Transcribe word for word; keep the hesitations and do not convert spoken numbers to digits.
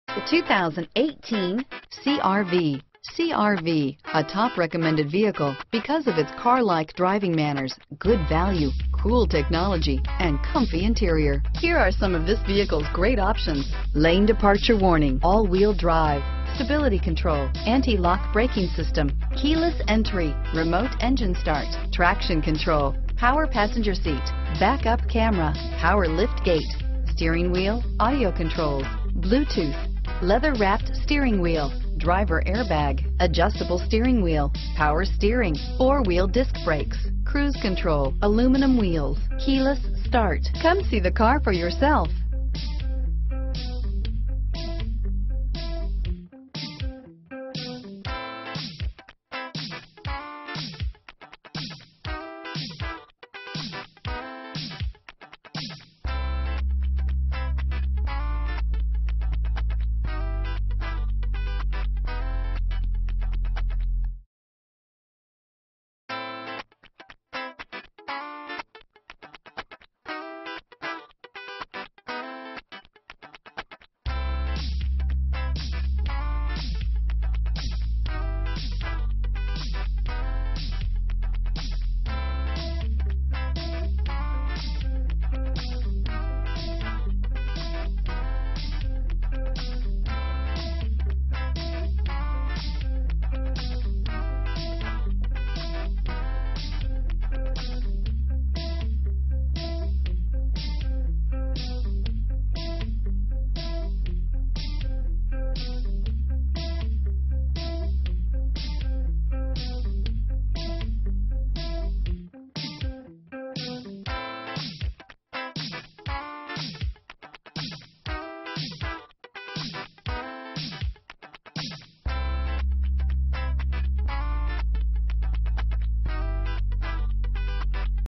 The two thousand eighteen C R V. C R V, a top recommended vehicle because of its car-like driving manners, good value, cool technology, and comfy interior. Here are some of this vehicle's great options: lane departure warning, all-wheel drive, stability control, anti-lock braking system, keyless entry, remote engine start, traction control, power passenger seat, backup camera, power lift gate, steering wheel audio controls, Bluetooth, leather-wrapped steering wheel, driver airbag, adjustable steering wheel, power steering, four-wheel disc brakes, cruise control, aluminum wheels, keyless start. Come see the car for yourself.